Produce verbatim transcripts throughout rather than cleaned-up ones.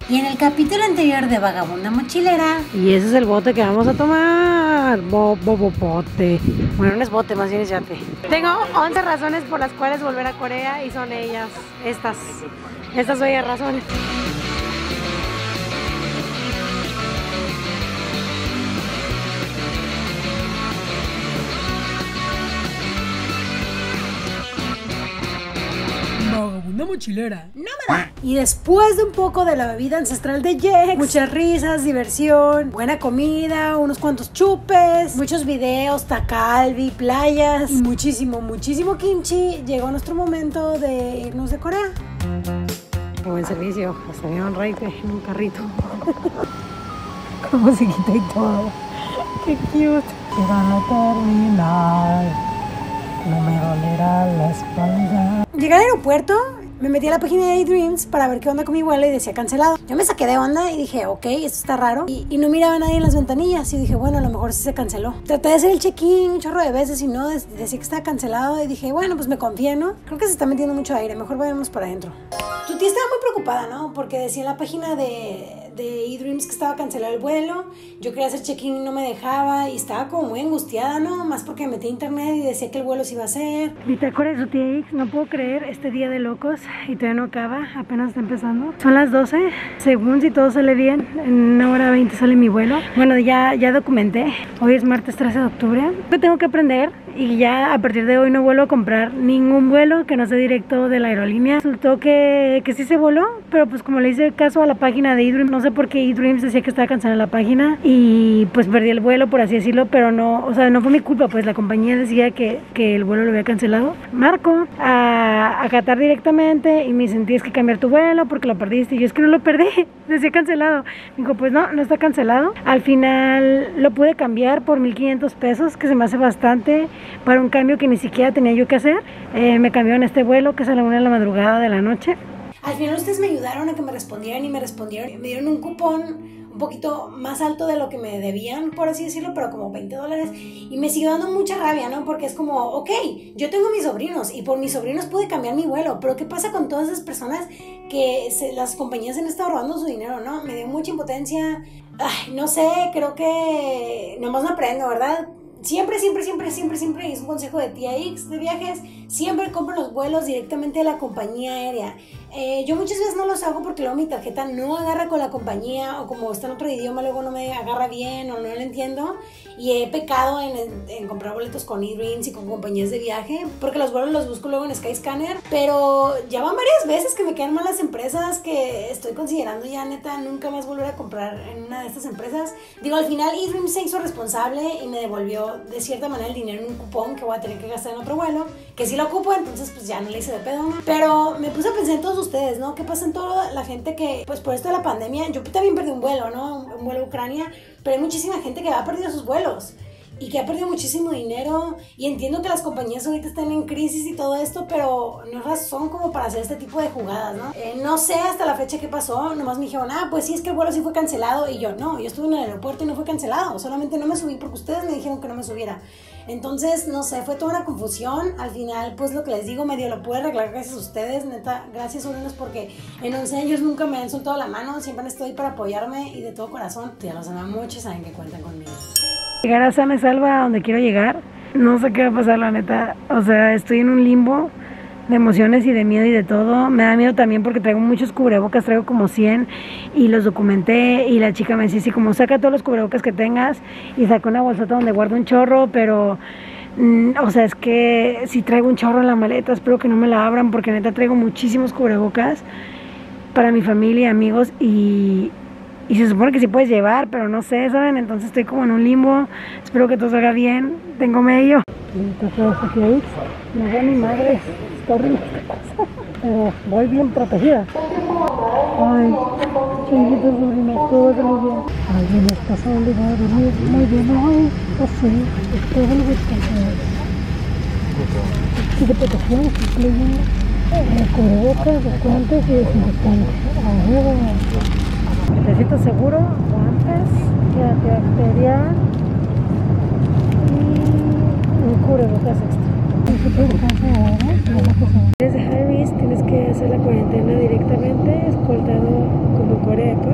Y en el capítulo anterior de Vagabunda Mochilera. Y ese es el bote que vamos a tomar. Bo, bo, bo, bote. Bueno, no es bote, más bien es yate. Tengo once razones por las cuales volver a Corea y son ellas, estas. Estas son las razones. Vagabunda Mochilera. No me da. Y después de un poco de la bebida ancestral de Jex, muchas risas, diversión, buena comida, unos cuantos chupes, muchos videos, Takalbi, playas y muchísimo, muchísimo kimchi, llegó nuestro momento de irnos de Corea. Qué buen servicio, hasta había un rey en un carrito. Con musiquita y todo. Qué cute. Van a terminar, no me dolerá la espalda. Llegué al aeropuerto, me metí a la página de A-Dreams para ver qué onda con mi vuelo y decía cancelado. Yo me saqué de onda y dije, ok, esto está raro. Y, y no miraba a nadie en las ventanillas y dije, bueno, a lo mejor sí se canceló. Traté de hacer el check-in un chorro de veces y no, decía que estaba cancelado y dije, bueno, pues me confié, ¿no? Creo que se está metiendo mucho aire, mejor vayamos para adentro. Tu tía estaba muy preocupada, ¿no? Porque decía en la página de, de A-Dreams que estaba cancelado el vuelo. Yo quería hacer check-in y no me dejaba y estaba como muy angustiada, ¿no? Más porque me metí a internet y decía que el vuelo se iba a hacer. Bitácora de su tía X, no puedo creer este día de locos y todavía no acaba, apenas está empezando. Son las doce, según si todo sale bien, en una hora veinte sale mi vuelo. Bueno, ya, ya documenté, hoy es martes trece de octubre. Yo tengo que aprender y ya a partir de hoy no vuelvo a comprar ningún vuelo que no sea directo de la aerolínea. Resultó que, que sí se voló, pero pues como le hice caso a la página de eDreams, no sé por qué eDreams decía que estaba cancelada la página y pues perdí el vuelo, por así decirlo, pero no, o sea, no fue mi culpa, pues la compañía decía que, que el vuelo lo había cancelado. Marco a, a Qatar directamente y me dicen, tienes que cambiar tu vuelo porque lo perdiste. Y yo, es que no lo perdí, decía cancelado. Me dijo, pues no, no está cancelado. Al final lo pude cambiar por mil quinientos pesos, que se me hace bastante para un cambio que ni siquiera tenía yo que hacer. Eh, me cambiaron este vuelo que es a la una de la madrugada de la noche. Al final ustedes me ayudaron a que me respondieran y me respondieron. Me dieron un cupón un poquito más alto de lo que me debían, por así decirlo, pero como veinte dólares. Y me siguió dando mucha rabia, ¿no? Porque es como, ok, yo tengo mis sobrinos y por mis sobrinos pude cambiar mi vuelo, pero ¿qué pasa con todas esas personas que se, las compañías han estado robando su dinero, ¿no? Me dio mucha impotencia. Ay, no sé, creo que nomás no aprendo, ¿verdad? Siempre, siempre, siempre, siempre, siempre, y es un consejo de tía X de viajes, siempre compro los vuelos directamente de la compañía aérea. Eh, yo muchas veces no los hago porque luego mi tarjeta no agarra con la compañía o como está en otro idioma luego no me agarra bien o no lo entiendo y he pecado en, en, en comprar boletos con eDreams y con compañías de viaje porque los vuelos los busco luego en Skyscanner, pero ya van varias veces que me quedan mal las empresas que estoy considerando ya neta nunca más volver a comprar en una de estas empresas. Digo, al final eDreams se hizo responsable y me devolvió de cierta manera el dinero en un cupón que voy a tener que gastar en otro vuelo, que sí lo ocupo, entonces pues ya no le hice de pedo, ¿no? Pero me puse a pensar en todos ustedes, ¿no? ¿Qué pasa en toda la gente que, pues por esto de la pandemia, yo también perdí un vuelo, ¿no? Un, un vuelo a Ucrania, pero hay muchísima gente que ha perdido sus vuelos y que ha perdido muchísimo dinero y entiendo que las compañías ahorita están en crisis y todo esto, pero no es razón como para hacer este tipo de jugadas, ¿no? Eh, no sé hasta la fecha qué pasó, nomás me dijeron, ah, pues sí, es que el vuelo sí fue cancelado y yo, no, yo estuve en el aeropuerto y no fue cancelado, solamente no me subí porque ustedes me dijeron que no me subiera. Entonces, no sé, fue toda una confusión. Al final, pues lo que les digo, medio lo pude arreglar gracias a ustedes, neta, gracias sobrinos, porque en once años nunca me han soltado la mano, siempre han estado ahí para apoyarme y de todo corazón. Ya los amo mucho, saben que cuentan conmigo. Llegar a sana y salva a donde quiero llegar, no sé qué va a pasar, la neta. O sea, estoy en un limbo de emociones y de miedo y de todo. Me da miedo también porque traigo muchos cubrebocas, traigo como cien y los documenté y la chica me decía así como saca todos los cubrebocas que tengas y saca una bolsota donde guardo un chorro, pero mm, o sea, es que si traigo un chorro en la maleta, espero que no me la abran porque neta traigo muchísimos cubrebocas para mi familia y amigos y, y se supone que sí puedes llevar, pero no sé, ¿saben? Entonces estoy como en un limbo, espero que todo salga bien, tengo medio. No veo a mi madre, está horrible esta cosa, pero voy bien protegida. Ay, chiquitos sobrinos, todo va muy bien. Alguien está solo, va a dormir muy bien hoy, así, todo lo que está. Y de protección, incluyendo cubrebocas, los guantes y desinfectantes. Necesito seguro, guantes, antibacterial y un cubrebocas extra. Desde High Risk tienes que hacer la cuarentena directamente, escoltado como Corea.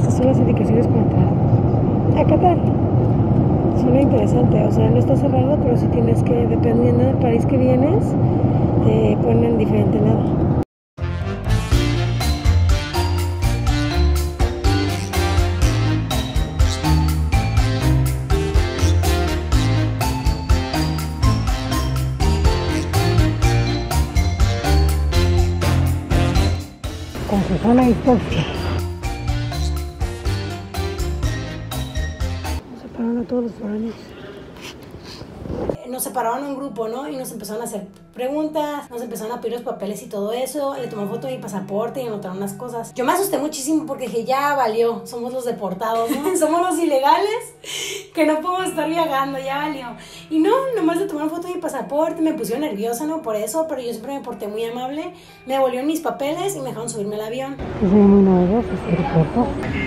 estas son las indicaciones para entrar a Qatar. Suena interesante, o sea, no está cerrado, pero sí tienes que, dependiendo del país que vienes, te ponen diferente lado. Con su sana distancia. Separaron a todos los foráneos. Nos separaron en un grupo, ¿no? Y nos empezaron a hacer preguntas, nos empezaron a pedir los papeles y todo eso. Le tomé foto de mi pasaporte y anotaron unas cosas. Yo me asusté muchísimo porque dije, ya valió, somos los deportados, ¿no? Somos los ilegales que no podemos estar viajando, ya valió. Y no, nomás le tomaron foto de mi pasaporte, me pusieron nerviosa, ¿no? Por eso, pero yo siempre me porté muy amable. Me devolvieron mis papeles y me dejaron subirme al avión. Es muy novedoso este aeropuerto.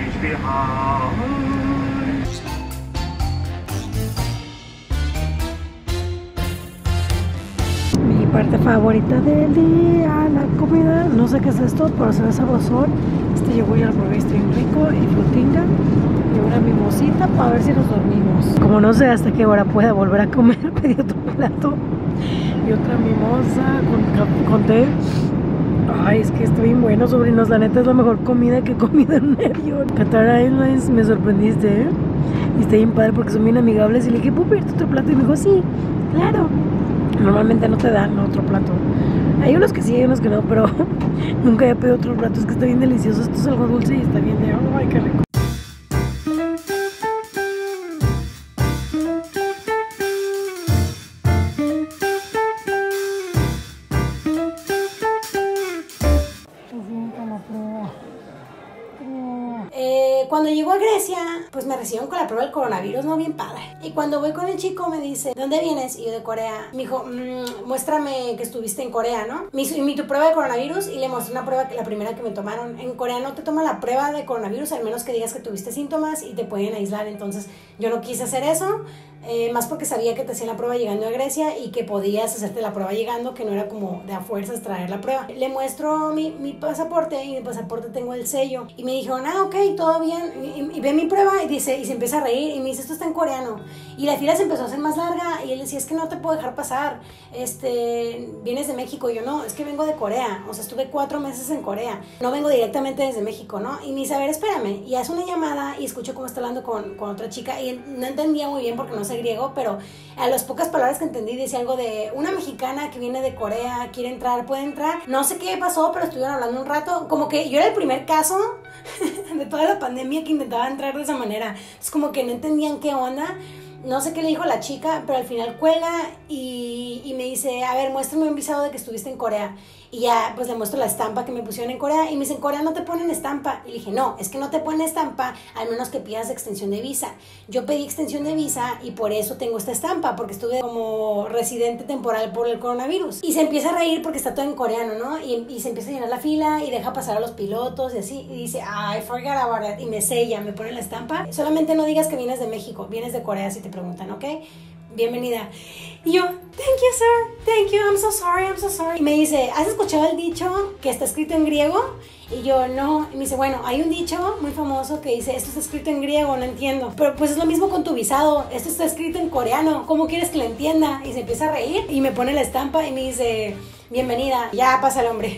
Mi parte favorita del día, la comida. No sé qué es esto, pero se ve sabrosón. Este llegó ya al probé, está bien rico y frutinga. Y una mimosita para ver si nos dormimos. Como no sé hasta qué hora pueda volver a comer, pedí otro plato y otra mimosa con, con té. Ay, es que está bien bueno, sobrinos. La neta es la mejor comida que he comido en un avión. Qatar Airlines, me sorprendiste, ¿eh? Y está bien padre porque son bien amigables. Y le dije, ¿puedo pedirte otro plato? Y me dijo, sí, claro. Normalmente no te dan otro plato. Hay unos que sí, hay unos que no, pero nunca he pedido otro plato. Es que está bien delicioso. Esto es algo dulce y está bien de... ¡Ay, qué rico! Cuando llegó a Grecia, pues me recibieron con la prueba del coronavirus, no bien padre. Y cuando voy con el chico me dice, ¿de dónde vienes? Y yo, de Corea. Me dijo, mmm, muéstrame que estuviste en Corea, ¿no? Me hizo mi tu prueba de coronavirus y le mostré una prueba, que la primera que me tomaron. En Corea no te toman la prueba de coronavirus, al menos que digas que tuviste síntomas y te pueden aislar. Entonces yo no quise hacer eso, eh, más porque sabía que te hacían la prueba llegando a Grecia y que podías hacerte la prueba llegando, que no era como de a fuerzas traer la prueba. Le muestro mi, mi pasaporte y en mi pasaporte tengo el sello. Y me dijeron, ah, ok, todo bien. Y, y ve mi prueba y dice, y se empieza a reír y me dice, esto está en coreano. Y la fila se empezó a hacer más larga y él decía, es que no te puedo dejar pasar, este, vienes de México. Y yo, no, es que vengo de Corea, o sea, estuve cuatro meses en Corea, no vengo directamente desde México, ¿no? Y me dice, a ver, espérame, y hace una llamada y escucho cómo está hablando con, con otra chica y no entendía muy bien porque no sé griego, pero a las pocas palabras que entendí decía algo de una mexicana que viene de Corea, quiere entrar, puede entrar. No sé qué pasó, pero estuvieron hablando un rato, como que yo era el primer caso de toda la pandemia que intentaba entrar de esa manera. Es como que no entendían qué onda. No sé qué le dijo la chica, pero al final cuelga y, y me dice, a ver, muéstrame un visado de que estuviste en Corea. Y ya, pues le muestro la estampa que me pusieron en Corea. Y me dice, en Corea no te ponen estampa. Y le dije, no, es que no te ponen estampa, al menos que pidas extensión de visa. Yo pedí extensión de visa y por eso tengo esta estampa, porque estuve como residente temporal por el coronavirus. Y se empieza a reír porque está todo en coreano, ¿no? Y, y se empieza a llenar la fila y deja pasar a los pilotos y así. Y dice, I forgot about it. Y me sella, me pone la estampa. Solamente no digas que vienes de México, vienes de Corea si te preguntan, ¿ok? Bienvenida. Y yo, thank you, sir, thank you, I'm so sorry, I'm so sorry. Y me dice, ¿has escuchado el dicho que está escrito en griego? Y yo, no. Y me dice, bueno, hay un dicho muy famoso que dice, esto está escrito en griego, no entiendo. Pero pues es lo mismo con tu visado, esto está escrito en coreano, ¿cómo quieres que lo entienda? Y se empieza a reír y me pone la estampa y me dice, bienvenida. Ya pasa el hombre.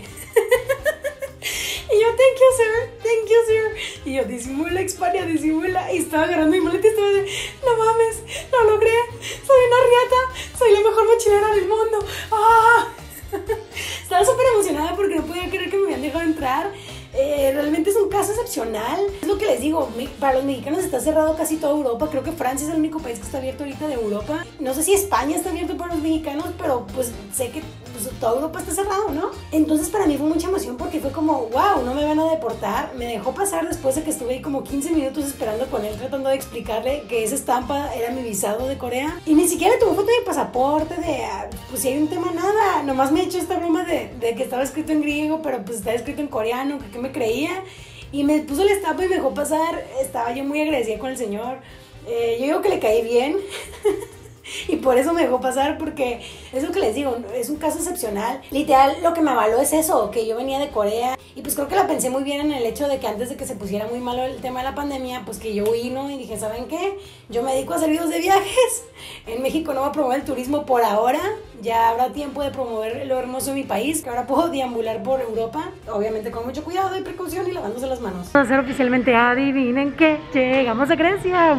Y yo, thank you, sir, thank you, sir. Y yo, disimula, Hispania, disimula. Y estaba agarrando mi maleta y estaba de, no mames, lo logré, soy una riata, soy la mejor mochilera del mundo. ¡Ah! Estaba súper emocionada porque no podía creer que me habían dejado entrar. Eh, realmente es un caso excepcional. Es lo que les digo, para los mexicanos está cerrado casi toda Europa. Creo que Francia es el único país que está abierto ahorita de Europa. No sé si España está abierto para los mexicanos, pero pues sé que pues, toda Europa está cerrado, ¿no? Entonces para mí fue mucha emoción porque fue como, wow, no me van a deportar. Me dejó pasar después de que estuve ahí como quince minutos esperando con él, tratando de explicarle que esa estampa era mi visado de Corea. Y ni siquiera le tomó foto de mi pasaporte, de, pues si hay un tema, nada. Nomás me echó esta broma de, de que estaba escrito en griego, pero pues estaba escrito en coreano, que, que me creía. Y me puso la estampa y me dejó pasar. Estaba yo muy agradecida con el señor. Eh, yo digo que le caí bien. Y por eso me dejó pasar, porque es lo que les digo, es un caso excepcional. Literal, lo que me avaló es eso, que yo venía de Corea. Y pues creo que la pensé muy bien en el hecho de que antes de que se pusiera muy malo el tema de la pandemia, pues que yo huí, ¿no? Y dije, ¿saben qué? Yo me dedico a hacer videos de viajes. En México no voy a promover el turismo por ahora. Ya habrá tiempo de promover lo hermoso de mi país, que ahora puedo deambular por Europa, obviamente con mucho cuidado y precaución y lavándose las manos. Vamos a hacer oficialmente, adivinen qué, llegamos a Grecia.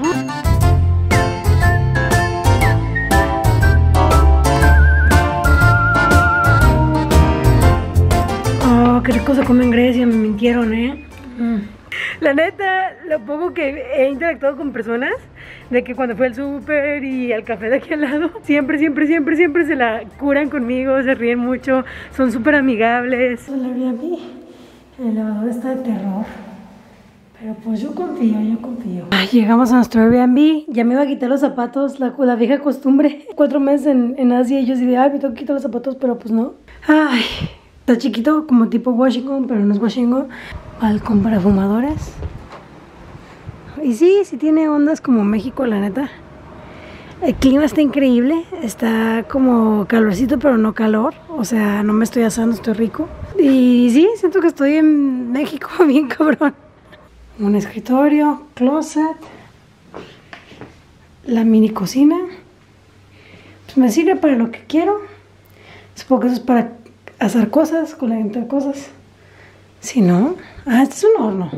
Oh, qué rico se come en Grecia, me mintieron, ¿eh? Mm. La neta, lo poco que he interactuado con personas, de que cuando fui al súper y al café de aquí al lado, siempre, siempre, siempre, siempre se la curan conmigo, se ríen mucho, son súper amigables. El Airbnb, el elevador está de terror, pero pues yo confío, yo confío. Ay, llegamos a nuestro Airbnb, ya me iba a quitar los zapatos, la, la vieja costumbre. Cuatro meses en, en Asia y yo así de, ay, me tengo que quitar los zapatos, pero pues no. Ay, está chiquito, como tipo Washington, pero no es Washington. Balcón para fumadores. Y sí, sí tiene ondas como México, la neta. El clima está increíble. Está como calorcito, pero no calor. O sea, no me estoy asando, estoy rico. Y sí, siento que estoy en México, bien cabrón. Un escritorio, closet. La mini cocina. Pues me sirve para lo que quiero. Supongo que eso es para hacer cosas, calentar cosas. Si no, ah, este es un horno.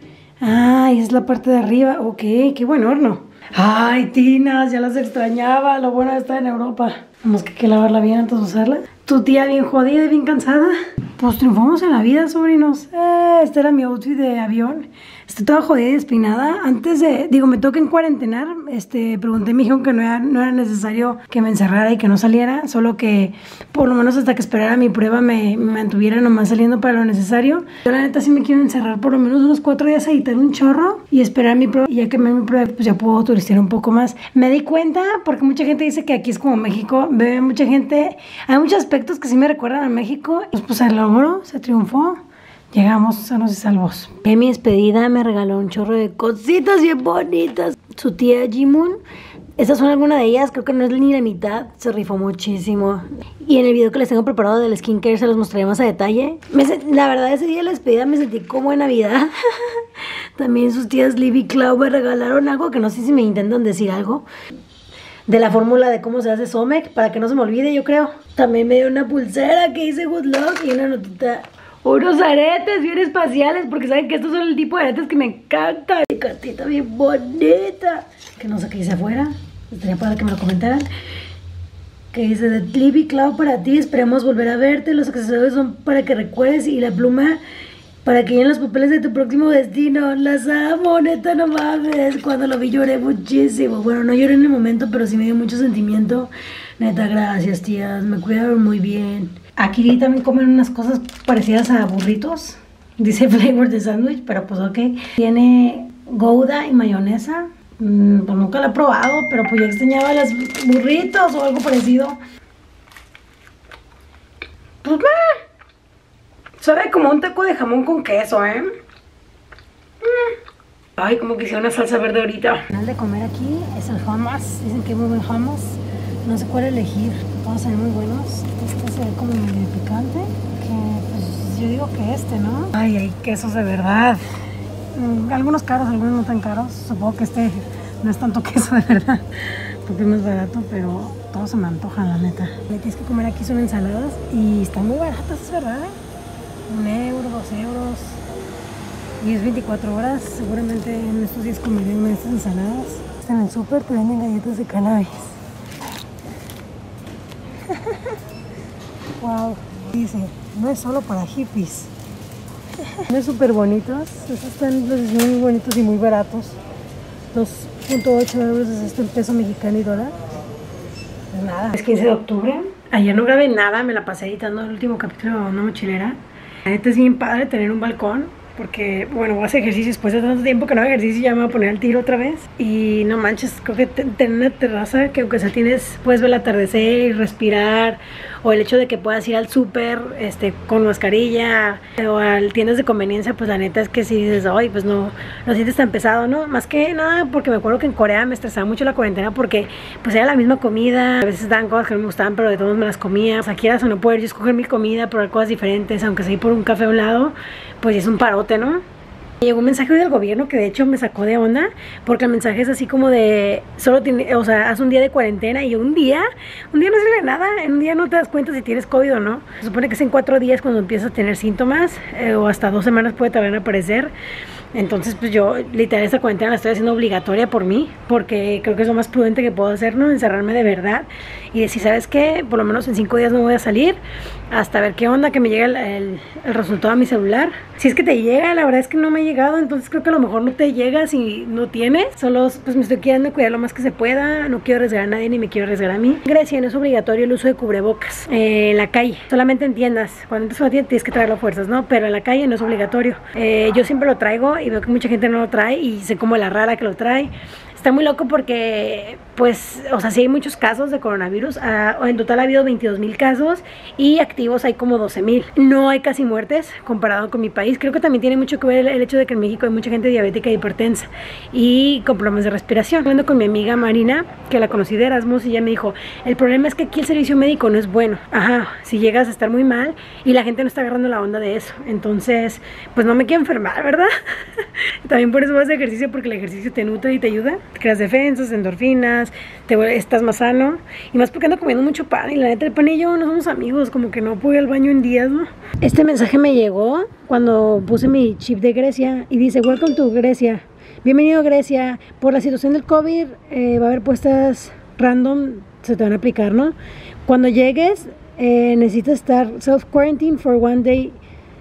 Ay, es la parte de arriba. Ok, qué buen horno. Ay, tinas, ya las extrañaba. Lo bueno de estar en Europa. Tenemos que, que lavarla bien antes de usarla. Tu tía bien jodida y bien cansada. Pues triunfamos en la vida, sobrinos. Eh, este era mi outfit de avión. Estoy toda jodida y despeinada. Antes de, digo, me toca en cuarentenar. Este, pregunté, me dijeron que no era, no era necesario que me encerrara y que no saliera. Solo que, por lo menos hasta que esperara mi prueba, me, me mantuviera nomás saliendo para lo necesario. Yo la neta sí me quiero encerrar por lo menos unos cuatro días a editar un chorro y esperar mi prueba. Y ya que me mi prueba, pues ya puedo turistear un poco más. Me di cuenta, porque mucha gente dice que aquí es como México. Ve mucha gente, hay muchos aspectos que sí me recuerdan a México. Pues, pues se logró, se triunfó. Llegamos sanos y salvos. En mi despedida me regaló un chorro de cositas bien bonitas. Su tía Jimun. Estas son algunas de ellas, creo que no es ni la mitad. Se rifó muchísimo. Y en el video que les tengo preparado del skincare se los mostraré más a detalle. Me, la verdad, ese día de la despedida me sentí como en Navidad. También sus tías Liv y Clau me regalaron algo que no sé si me intentan decir algo. De la fórmula de cómo se hace Somec, para que no se me olvide, yo creo. También me dio una pulsera que dice Good Luck y una notita. Unos aretes bien espaciales, porque saben que estos son el tipo de aretes que me encantan. Mi cartita bien bonita. Que no sé qué dice afuera. Estaría para que me lo comentaran. Que dice de Liv y Clau para ti. Esperemos volver a verte. Los accesorios son para que recuerdes. Y la pluma para que llenen los papeles de tu próximo destino. Las amo, neta, no mames. Cuando lo vi lloré muchísimo. Bueno, no lloré en el momento, pero sí me dio mucho sentimiento. Neta, gracias, tías. Me cuidaron muy bien. Aquí también comen unas cosas parecidas a burritos. Dice flavor de sándwich, pero pues ok. Tiene gouda y mayonesa. Mm, pues nunca la he probado, pero pues ya extrañaba los burritos o algo parecido. Pues meh. Sabe como un taco de jamón con queso, ¿eh? Mm. Ay, como que hice una salsa verde ahorita. El final de comer aquí es el hummus. Dicen que es muy buen hummus. No sé cuál elegir, todos se ven muy buenos. Este se ve como medio picante, que pues yo digo que este, ¿no? Ay, hay quesos de verdad. Mm, algunos caros, algunos no tan caros. Supongo que este no es tanto queso de verdad, porque es más barato, pero todos se me antojan, la neta. Lo que tienes que comer aquí son ensaladas y están muy baratas, es verdad. Un euro, dos euros. Y es veinticuatro horas. Seguramente en estos días comeré una de estas ensaladas. En el súper te venden galletas de cannabis. Wow, dice, no es solo para hippies. Son súper bonitos. Estos están los muy bonitos y muy baratos. dos punto ocho euros es este en peso mexicano y dólar. Pues nada, es quince de octubre. Ayer no grabé nada, me la pasé editando el último capítulo de Una Mochilera. La neta es bien padre tener un balcón. porque, bueno, voy a hacer ejercicio después de tanto tiempo que no hago ejercicio, ya me voy a poner al tiro otra vez. Y no manches, creo que tener una terraza que aunque sea tienes, puedes ver el atardecer y respirar, o el hecho de que puedas ir al súper este, con mascarilla, o a tiendas de conveniencia, pues la neta es que si dices, ay, pues no, no sientes tan pesado, ¿no? Más que nada porque me acuerdo que en Corea me estresaba mucho la cuarentena porque pues era la misma comida, a veces daban cosas que no me gustaban, pero de todos me las comía. O sea, quieras o no poder yo escoger mi comida, probar cosas diferentes, aunque sea ir por un café a un lado, pues es un parote, ¿no? Llegó un mensaje del gobierno que de hecho me sacó de onda, porque el mensaje es así como de, solo tiene, o sea, haz un día de cuarentena, y un día, un día no sirve de nada, en un día no te das cuenta si tienes COVID o no. Se supone que es en cuatro días cuando empiezas a tener síntomas, eh, o hasta dos semanas puede tardar en aparecer. Entonces pues yo literal esta cuarentena la estoy haciendo obligatoria por mí, porque creo que es lo más prudente que puedo hacer, ¿no? Encerrarme de verdad y decir, ¿sabes qué? Por lo menos en cinco días no voy a salir hasta ver qué onda, que me llegue el, el, el resultado a mi celular. Si es que te llega, la verdad es que no me ha llegado, entonces creo que a lo mejor no te llega si no tienes. Solo pues me estoy quedando cuidar lo más que se pueda, no quiero arriesgar a nadie ni me quiero arriesgar a mí. En Grecia no es obligatorio el uso de cubrebocas eh, en la calle, solamente en tiendas. Cuando entras a una tienda tienes que traerlo a fuerzas, ¿no? Pero en la calle no es obligatorio. Eh, yo siempre lo traigo y veo que mucha gente no lo trae y sé como la rara que lo trae. Está muy loco porque, pues, o sea, sí hay muchos casos de coronavirus. Uh, en total ha habido veintidós mil casos y activos hay como doce mil. No hay casi muertes comparado con mi país. Creo que también tiene mucho que ver el, el hecho de que en México hay mucha gente diabética e hipertensa y con problemas de respiración. Hablando con mi amiga Marina, que la conocí de Erasmus, y ella me dijo, el problema es que aquí el servicio médico no es bueno. Ajá, si llegas a estar muy mal y la gente no está agarrando la onda de eso. Entonces, pues no me quiero enfermar, ¿verdad? También por eso voy a hacer ejercicio, porque el ejercicio te nutre y te ayuda. Creas defensas, endorfinas, te estás más sano, y más porque ando comiendo mucho pan, y la neta el pan y yo no somos amigos, como que no puedo ir al baño en días, ¿no? Este mensaje me llegó cuando puse mi chip de Grecia y dice, welcome to Grecia, bienvenido a Grecia. Por la situación del COVID eh, va a haber puestas random, se te van a aplicar, ¿no? Cuando llegues eh, necesitas estar self-quarantine for one day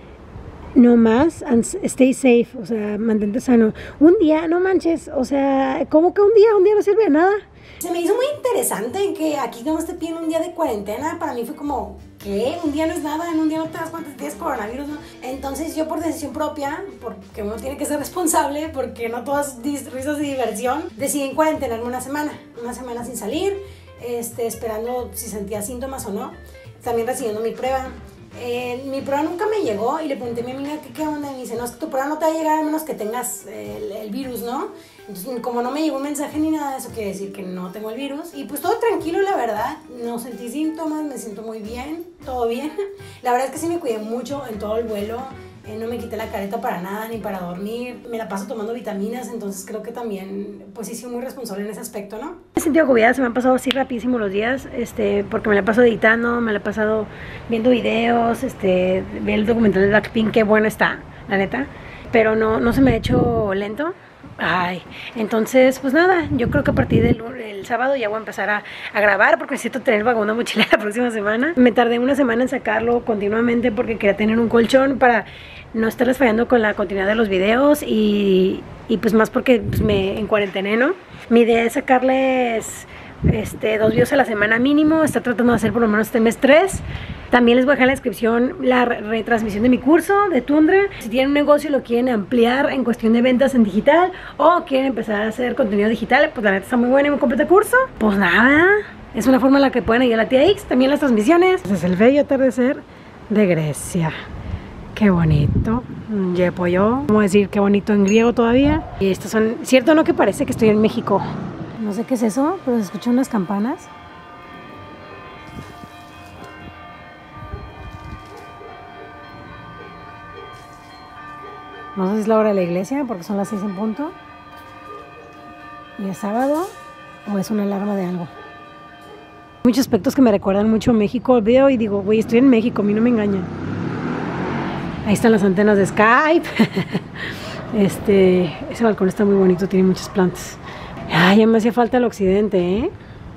no más, and stay safe, o sea, mantente sano. Un día, no manches, o sea, ¿cómo que un día? Un día no sirve de nada. Se me hizo muy interesante que aquí nomás te piden un día de cuarentena. Para mí fue como, ¿qué? Un día no es nada, en un día no te das cuenta que tienes coronavirus, ¿no? Entonces yo, por decisión propia, porque uno tiene que ser responsable, porque no todas risas de diversión, decidí cuarentenarme una semana, una semana sin salir, este, esperando si sentía síntomas o no, también recibiendo mi prueba. Eh, mi prueba nunca me llegó y le pregunté a mi amiga ¿qué, qué onda? Y me dice, no, es que tu prueba no te va a llegar a menos que tengas el, el virus, ¿no? Entonces, como no me llegó un mensaje ni nada, eso quiere decir que no tengo el virus. Y pues todo tranquilo, la verdad, no sentí síntomas, me siento muy bien, todo bien. La verdad es que sí me cuidé mucho en todo el vuelo. Eh, no me quité la careta para nada, ni para dormir. Me la paso tomando vitaminas, entonces creo que también, pues sí, soy muy responsable en ese aspecto, ¿no? Me he sentido agobiada, se me han pasado así rapidísimo los días, este, porque me la he pasado editando, me la he pasado viendo videos, este, vi el documental de Blackpink, qué bueno está, la neta. Pero no, no se me ha hecho lento. Ay, entonces, pues nada, yo creo que a partir del el sábado ya voy a empezar a, a grabar, porque necesito tener vagón de mochila la próxima semana. Me tardé una semana en sacarlo continuamente porque quería tener un colchón para no estarles fallando con la continuidad de los videos y, y pues más porque pues, me en cuarentena, ¿no? Mi idea es sacarles este, dos videos a la semana mínimo, está tratando de hacer por lo menos este mes tres. También les voy a dejar en la descripción la retransmisión de mi curso de Tundra. Si tienen un negocio y lo quieren ampliar en cuestión de ventas en digital o quieren empezar a hacer contenido digital, pues la neta está muy buena y me completa curso. Pues nada, es una forma en la que pueden ir a la tía X, también las transmisiones. Este es el bello atardecer de Grecia. Qué bonito. Yepoyo. Vamos a decir qué bonito en griego todavía. Y estos son, ¿cierto o no que parece que estoy en México? No sé qué es eso, pero se escuchan unas campanas. No sé si es la hora de la iglesia porque son las seis en punto. ¿Y es sábado o es una alarma de algo? Muchos aspectos que me recuerdan mucho a México. Veo y digo, güey, estoy en México, a mí no me engañan. Ahí están las antenas de Skype. Este, ese balcón está muy bonito, tiene muchas plantas. Ay, ya me hacía falta el occidente, ¿eh?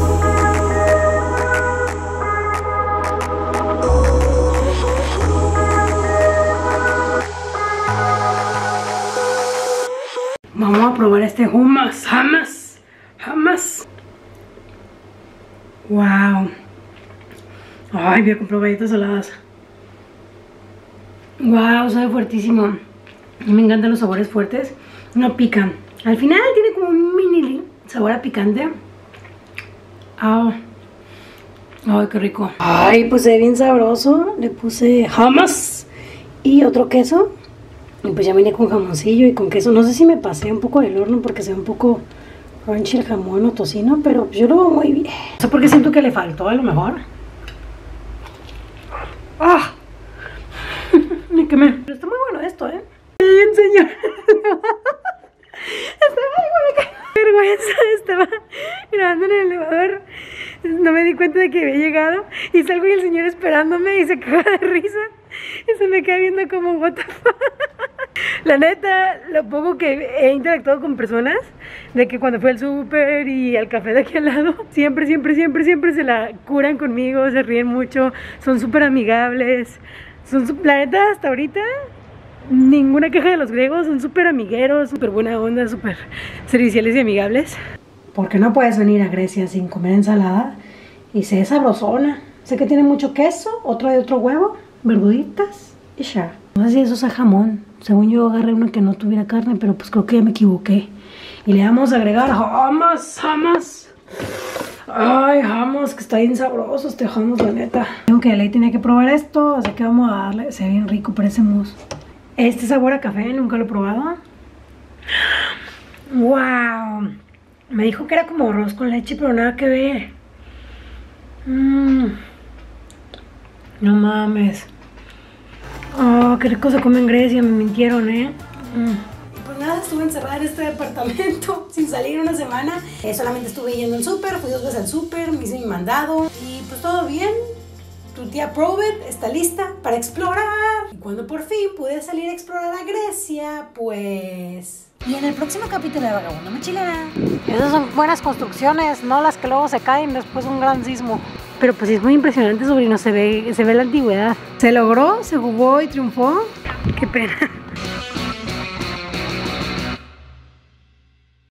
Vamos a probar este hummus, hummus, hummus. Wow. Ay, voy a comprar galletas saladas. Wow, sabe fuertísimo. Y me encantan los sabores fuertes. No pican. Al final tiene como un mini sabor a picante. Ah. Ay, qué rico. Ay, pues se ve bien sabroso. Le puse hummus y otro queso. Y pues ya vine con jamoncillo y con queso. No sé si me pasé un poco del horno porque se ve un poco crunchy el jamón o tocino, pero yo lo veo muy bien. No sé por qué siento que le faltó a lo mejor. ¡Ah! Me quemé. Pero está muy bueno esto, ¿eh? Bien, señor. Estaba, qué vergüenza. Estaba grabando en el elevador. No me di cuenta de que había llegado. Y salgo y el señor esperándome y se caga de risa. Y se me queda viendo como what the fuck. La neta, lo poco que he interactuado con personas, de que cuando fui al súper y al café de aquí al lado, siempre, siempre, siempre, siempre se la curan conmigo, se ríen mucho, son súper amigables. Son, la neta, hasta ahorita, ninguna queja de los griegos, son súper amigueros, súper buena onda, súper serviciales y amigables. Porque no puedes venir a Grecia sin comer ensalada y sé sabrosona. Sé que tiene mucho queso, otro de otro huevo, verduritas y ya. No sé si eso es jamón. Según yo agarré uno que no tuviera carne, pero pues creo que ya me equivoqué. Y le vamos a agregar hummus, hummus. Ay, hummus, que está bien sabroso este hummus, la neta. Tengo que de ley tenía que probar esto, así que vamos a darle. Se ve bien rico, parece mousse. Este sabor a café, nunca lo he probado. Wow. Me dijo que era como arroz con leche, pero nada que ver. Mmm. No mames. Oh, qué rico se come en Grecia, me mintieron, ¿eh? Mm. Pues nada, estuve encerrada en este departamento sin salir una semana. Eh, solamente estuve yendo al súper, fui dos veces al súper, me hice mi mandado y pues todo bien. Tu tía Probet está lista para explorar. Y cuando por fin pude salir a explorar a Grecia, pues... Y en el próximo capítulo de Vagabundo Mochilera. Esas son buenas construcciones, no las que luego se caen después de un gran sismo. Pero pues sí es muy impresionante, sobrino, se ve, se ve la antigüedad. Se logró, se jugó y triunfó. Qué pena.